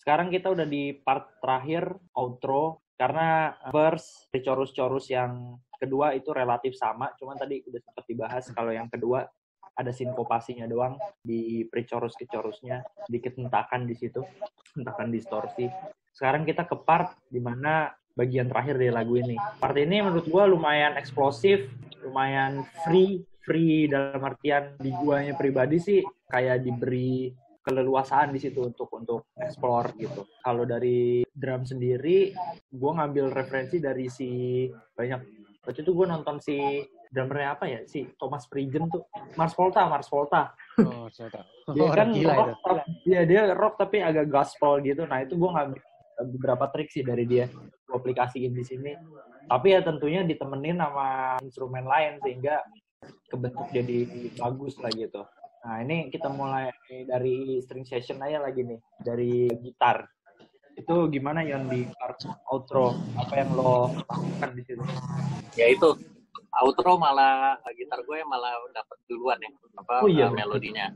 sekarang kita udah di part terakhir, outro. Karena verse, chorus-chorus yang kedua itu relatif sama. Cuman tadi udah sempat dibahas kalau yang kedua ada sinkopasinya doang di pre-chorus ke chorusnya. Sedikit hentakan di situ. Hentakan distorsi. Sekarang kita ke part dimana bagian terakhir dari lagu ini. Part ini menurut gue lumayan eksplosif, lumayan free dalam artian di guanya pribadi sih kayak diberi keleluasaan di situ untuk explore gitu. Kalau dari drum sendiri, gue ngambil referensi dari banyak. Waktu itu gue nonton drummernya apa ya, si Thomas Prigen tuh, Mars Volta. Oh, Volta. Dia kan gila rock, dia rock tapi agak gospel gitu. Nah itu gue ngambil beberapa trik sih dari dia, gue aplikasiin di sini. Tapi ya tentunya ditemenin sama instrumen lain sehingga kebentuk jadi bagus lah gitu. Nah ini kita mulai dari string session aja lagi nih, dari gitar. Itu gimana Yon di part outro? Apa yang lo lakukan di situ? Ya itu, outro malah gitar gue malah dapet duluan ya, melodinya.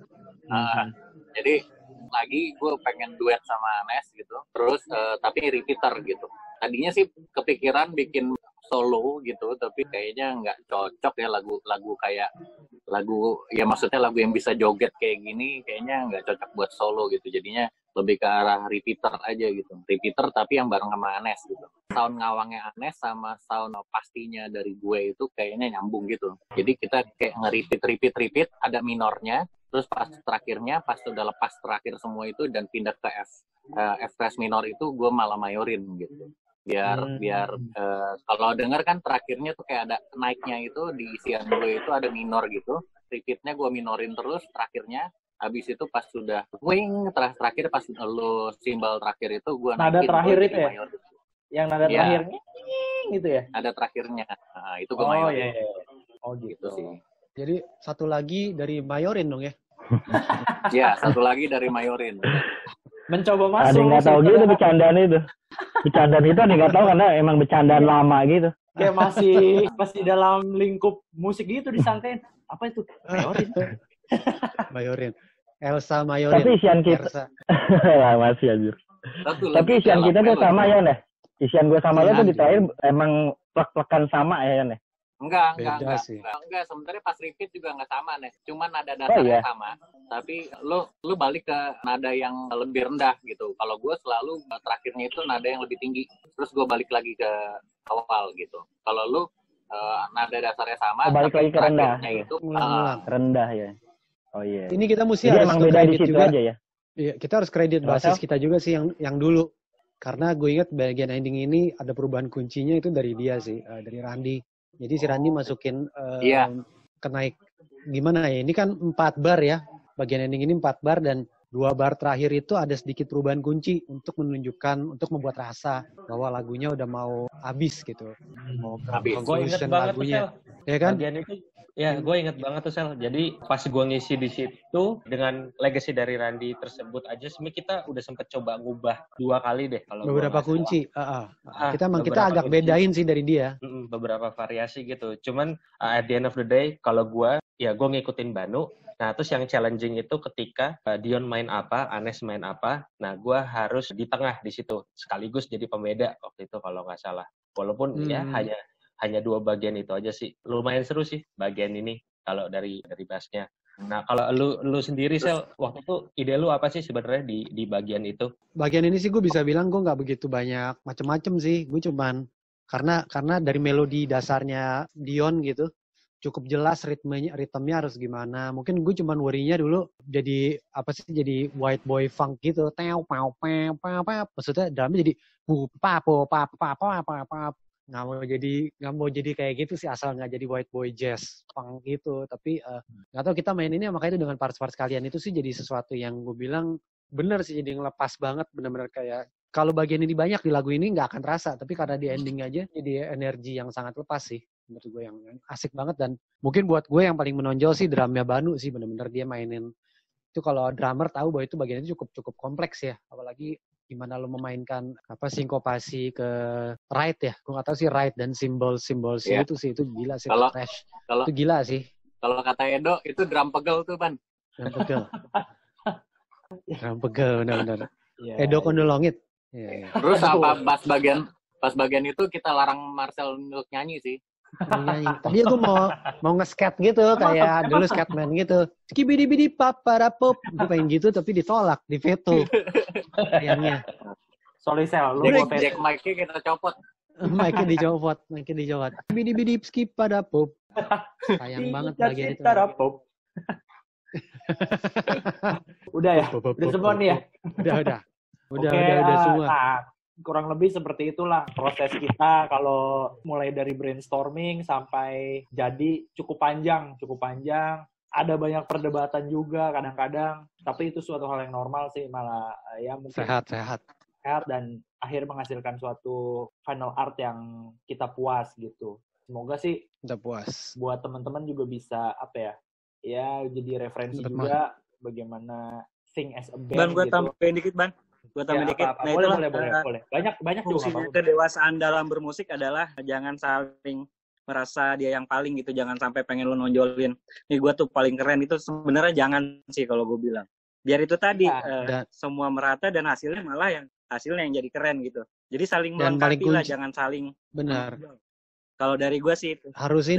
Jadi lagi gue pengen duet sama Anes gitu, terus tapi repeater gitu. Tadinya sih kepikiran bikin solo gitu, tapi kayaknya nggak cocok ya lagu kayak ya maksudnya lagu yang bisa joget kayak gini kayaknya nggak cocok buat solo gitu. Jadinya lebih ke arah repeater aja gitu. Repeater tapi yang bareng sama Anes gitu. Sound ngawangnya Anes sama sound pastinya dari gue itu kayaknya nyambung gitu. Jadi kita kayak nge-repeat, ada minornya, terus pas terakhirnya, pas udah lepas terakhir semua itu dan pindah ke F flat minor itu gue malah mayorin gitu. Biar kalau denger kan terakhirnya tuh kayak ada naiknya itu di isian gue itu ada minor gitu, repeatnya gue minorin terus terakhirnya, habis itu pas sudah wing terakhir pas lo simbol terakhir itu gue naikin. Nada terakhir itu ya? Mayorin. Yang nada terakhirnya gitu ya? Ada terakhirnya, nah, itu gue mayorin. Iya. Oh gitu sih. Jadi satu lagi dari mayorin dong ya? Ya, satu lagi dari mayorin. Mencoba masuk. Ada nggak tahu gitu bercandaan itu. Bercandaan itu ada nggak tahu karena emang bercandaan lama gitu. Kayak masih dalam lingkup musik gitu disantein. Apa itu? Mayorin. Elsa Mayorin. Tapi isian kita masih anjir. Tapi isian kita tuh sama ya nih. Isian gue sama lo tuh di terakhir emang plek-plekan sama ya nih. Enggak. Sebenarnya pas repeat juga nggak sama nih. Cuman nada dasarnya sama. Tapi lu balik ke nada yang lebih rendah gitu. Kalau gue selalu terakhirnya itu nada yang lebih tinggi. Terus gue balik lagi ke awal gitu. Kalau lu nada dasarnya sama. Balik lagi ke rendah. Itu rendah ya. Oh iya. Ini kita mesti jadi harus emang beda di situ juga. Aja ya. Iya, kita harus kredit basis kita juga sih yang dulu. Karena gue ingat bagian ending ini ada perubahan kuncinya itu dari dia sih, dari Randy. Jadi si Randy masukin kenaik gimana ya? Ini kan 4 bar ya. Bagian ending ini 4 bar dan 2 bar terakhir itu ada sedikit perubahan kunci untuk membuat rasa bahwa lagunya udah mau habis gitu. Mau habis. Gue inget banget tuh Sel. Ya kan? Bagian itu ya gue inget banget tuh Sel. Jadi pas gue ngisi di situ dengan legacy dari Randy tersebut aja sebenarnya kita udah sempet coba ngubah 2 kali deh kalau beberapa kunci. Kita agak kunci. Bedain sih dari dia. Beberapa variasi gitu. Cuman at the end of the day kalau gue ngikutin Banu. Nah, terus yang challenging itu ketika Dion main apa, Anes main apa. Nah, gue harus di tengah di situ. Sekaligus jadi pembeda waktu itu kalau nggak salah. Walaupun ya hanya 2 bagian itu aja sih. Lumayan seru sih bagian ini kalau dari bassnya. Nah, kalau lu sendiri Sel, waktu itu ide lu apa sih sebenarnya di bagian itu? Bagian ini sih gue bisa bilang gue nggak begitu banyak macem-macem sih. Gue cuman karena dari melodi dasarnya Dion gitu. Cukup jelas ritmenya harus gimana. Mungkin gue cuman worry-nya dulu jadi white boy funk gitu. Maksudnya drumnya jadi nggak mau jadi kayak gitu sih, asal nggak jadi white boy jazz punk gitu. Tapi nggak tahu kita main ini makanya itu dengan parts-parts kalian itu sih jadi sesuatu yang gue bilang bener sih, jadi ngelepas banget, bener-bener kayak kalau bagian ini banyak di lagu ini nggak akan terasa, tapi karena di ending aja jadi energi yang sangat lepas sih. Menurut gue yang asik banget, dan mungkin buat gue yang paling menonjol sih drumnya Banu sih, bener-bener dia mainin itu. Kalau drummer tahu bahwa itu bagian itu cukup kompleks ya, apalagi gimana lo memainkan sinkopasi ke right ya, gue nggak tahu sih right dan simbol itu sih, itu gila sih. Itu gila sih. Kalau kata Edo itu drum pegel tuh Ban. Drum pegel benar-benar. Edo Kondolongit. Terus apa pas bagian itu kita larang Marcel untuk nyanyi sih. Nyanyi. Tadi aku mau nge-skate gitu kayak dulu skateman gitu. Skibidi-bidi paparapop. Gue pengen gitu tapi ditolak, diveto. Sayangnya. Sorry Sel, lu mau Jack mic-nya kita copot. Mic-nya dicopot. Skibidi-bidi skip pada pop. Sayang banget bagian itu. Udah ya? Udah semua nih ya? Udah semua. Nah, kurang lebih seperti itulah proses kita kalau mulai dari brainstorming sampai jadi cukup panjang. Ada banyak perdebatan juga kadang-kadang, tapi itu suatu hal yang normal sih, malah ya mungkin sehat dan akhir menghasilkan suatu final art yang kita puas gitu. Semoga sih kita puas. Buat teman-teman juga bisa ya jadi referensi juga bagaimana sing as a band. Ban, gue tambahin dikit, Ban. Gue tambahin dikit. Nah, boleh. Banyak juga. Fungsinya kedewasaan dalam bermusik adalah jangan saling merasa dia yang paling gitu. Jangan sampai pengen lu nonjolin. Nih gue tuh paling keren, itu sebenarnya jangan sih kalau gue bilang. Biar itu tadi semua merata dan hasilnya malah hasilnya yang jadi keren gitu. Jadi saling melengkapi lah, jangan saling. Benar. Kalau dari gue sih itu.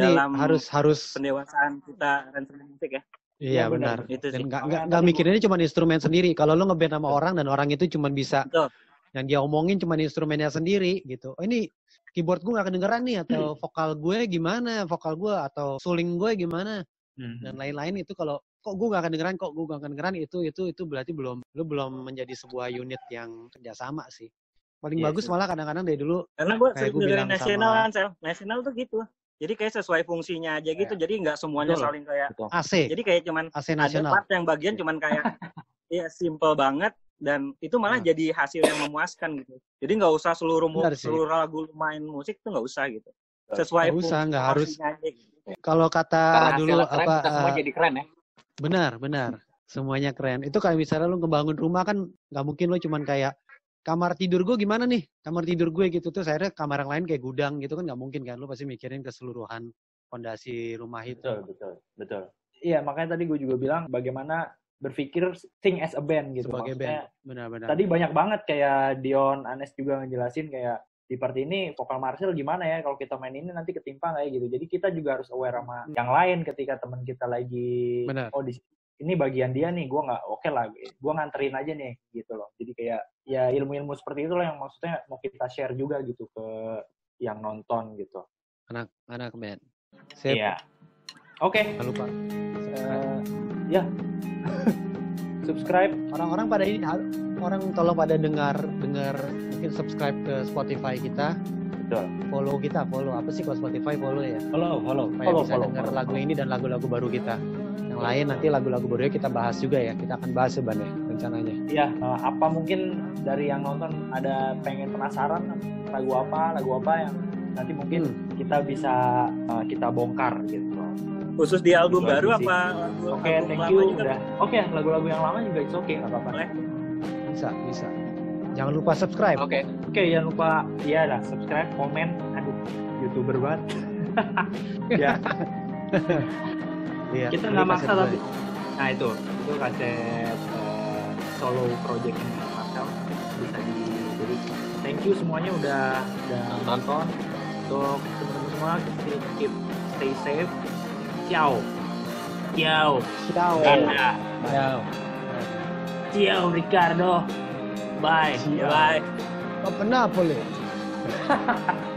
Harus pendewasaan kita ransumen musik ya. Iya benar. Itu dan nggak mikirin ini cuma instrumen sendiri. Kalau lo ngeband sama orang dan orang itu cuma bisa yang dia omongin cuma instrumennya sendiri gitu. Oh ini keyboard gue nggak kedengeran nih, atau vokal gue gimana, atau suling gue gimana dan lain-lain. Itu kalau kok gue nggak kedengeran, itu berarti belum menjadi sebuah unit yang kerjasama sih. Paling bagus malah kadang-kadang dari dulu. Karena gue sering dengerin nasional tuh gitu. Jadi kayak sesuai fungsinya aja gitu. Jadi nggak semuanya saling kayak AC. Jadi kayak cuman AC nasional. Ada part yang bagian cuman kayak simple banget, dan itu malah jadi hasil yang memuaskan gitu. Jadi nggak usah seluruh lagu main musik tuh nggak usah gitu. Sesuai fungsinya nggak harus. Aja, gitu. Kalau kata dulu kita semua jadi keren ya. Benar. Semuanya keren. Itu kayak misalnya lu ngebangun rumah kan nggak mungkin lu cuman kayak kamar tidur gue gimana nih? Kamar tidur gue gitu. Terus akhirnya kamar yang lain kayak gudang gitu kan nggak mungkin kan. Lu pasti mikirin keseluruhan fondasi rumah itu. Betul. Iya, makanya tadi gue juga bilang bagaimana berpikir sing as a band gitu. Sebagai band. Benar. Tadi banyak banget kayak Dion, Anes juga ngejelasin kayak di part ini vokal Marcel gimana ya kalau kita main ini nanti ketimpa kayak gitu. Jadi kita juga harus aware sama yang lain ketika teman kita lagi ini bagian dia nih, gue nggak oke lah, gue nganterin aja nih gitu loh. Jadi kayak ya ilmu-ilmu seperti itu loh yang maksudnya mau kita share juga gitu ke yang nonton gitu. Anak band. Iya. Oke. Jangan lupa. Ya. Subscribe. Orang pada ini, orang tolong pada dengar mungkin subscribe ke Spotify kita. Betul. Follow apa sih kalau Spotify follow ya? Follow. Supaya bisa dengar lagu ini dan lagu-lagu baru kita. Yang lain nanti lagu-lagu barunya kita bahas juga ya. Kita akan bahas sebenarnya rencananya. Iya, apa mungkin dari yang nonton ada pengen penasaran lagu apa yang nanti mungkin kita bisa kita bongkar gitu. Khusus di album baru apa lagu? Oke, thank you udah. Oke, lagu-lagu yang lama juga it's okay, enggak apa-apa. Bisa. Jangan lupa subscribe. Oke, jangan lupa subscribe, komen. Aduh, YouTuber banget. Ya. Iya, kita nggak maksa tapi. Nah itu kaset solo project Marcel bisa jadi. Thank you semuanya udah nonton. Untuk teman-teman semua keep stay safe. Ciao Ricardo. Bye. Apa Napoli?